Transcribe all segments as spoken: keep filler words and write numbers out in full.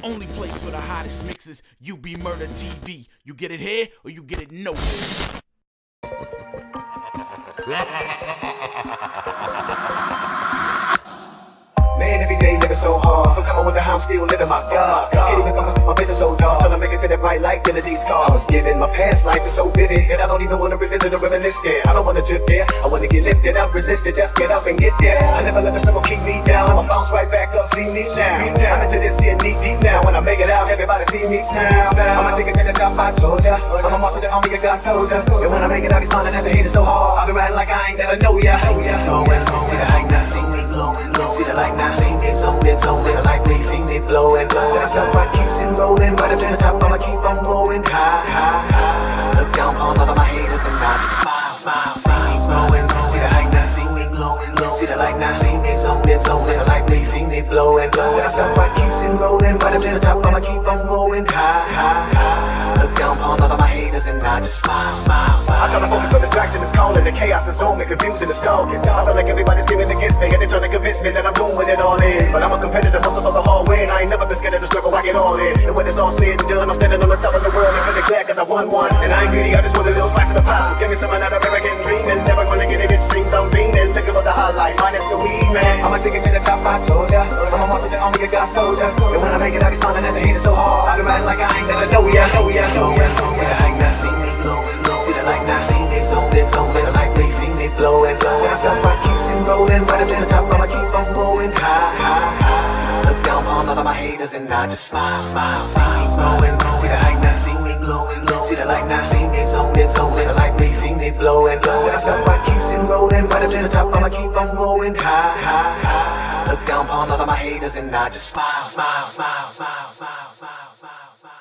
only place for the hottest mixes, UBMurda T V. You get it here or you get it nowhere. Man, every day living so hard. Sometimes I wonder how I'm still living, my God. Can't even focus cause my vision so dark. Trying to make it to that bright light, till these cars. I was given, my past life is so vivid that I don't even want to revisit or reminisce there. I don't want to drift there, I want to get lifted up, resist it, just get up and get there. I never let the struggle keep me down, I'ma bounce right back up, see me now. I'm into this here knee deep now, when I make it out, everybody see me smile. I'ma take it to the top, I told ya. I'm a march with the army of God soldiers. And when I make it, I be smiling at the haters so hard. I be riding like I ain't never know ya. See me going low, see the light now, see me glowing low. See the light now, see me zoning, zoning like me, see me flowing. When I stop, I keeps it rolling. Right up to the top, I'ma keep on going high, high, high. Look down upon all of my haters and I just smile, smile. See me growing, see the light now, see me glowing low. See the light now, see me zoning, zoning like me, see me flowing. When I stop, I keeps it rolling. Right up to the top, I'ma keep on going high, high, high. Look down upon all of my haters and I just smile, smile, smile. I try to focus on distraction, it's calling the chaos and zone, the confusion, the stalking. I feel like everybody's giving against me, and they trying to convince me that I'm doing it all in. But I'm a competitor, muscle for the hard win. I ain't never been scared of the struggle, I get all in. And when it's all said and done, I'm standing on the top of the world and feeling glad cause I won one. And I ain't greedy, I just want a little slice of the pie. So give me some of that American dream, and never gonna get it, it seems I'm beaming. Looking for the highlight, minus the weed, man. I'ma take it to the top, I told ya. I'm a march with the army of God soldiers. And when I make it, I be smiling at the haters so hard. I be riding like I ain't never know ya, know ya, know ya. See the light now, see me glowing low. See the light now, see me zoning, zoning like me, see me flowing. When I stop, I keeps it rolling. Right up to the top, I'ma keep on going high, high, high. Look down upon all of my haters and I just smile, smile. See me growing, see the light now, see me glowing low. See the light now, see me zoning, zoning like me, see me flowing. When I stop, I keeps it rolling. Right up to the top, I'ma keep on going high, high, high. Look down upon all of my haters and I just smile, smile, smile, smile, smile, smile, smile, smile.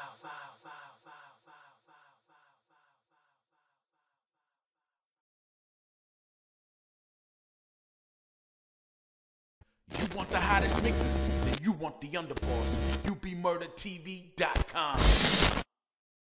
You want the hottest mixes? Then you want the underboss. U B Murda T V dot com.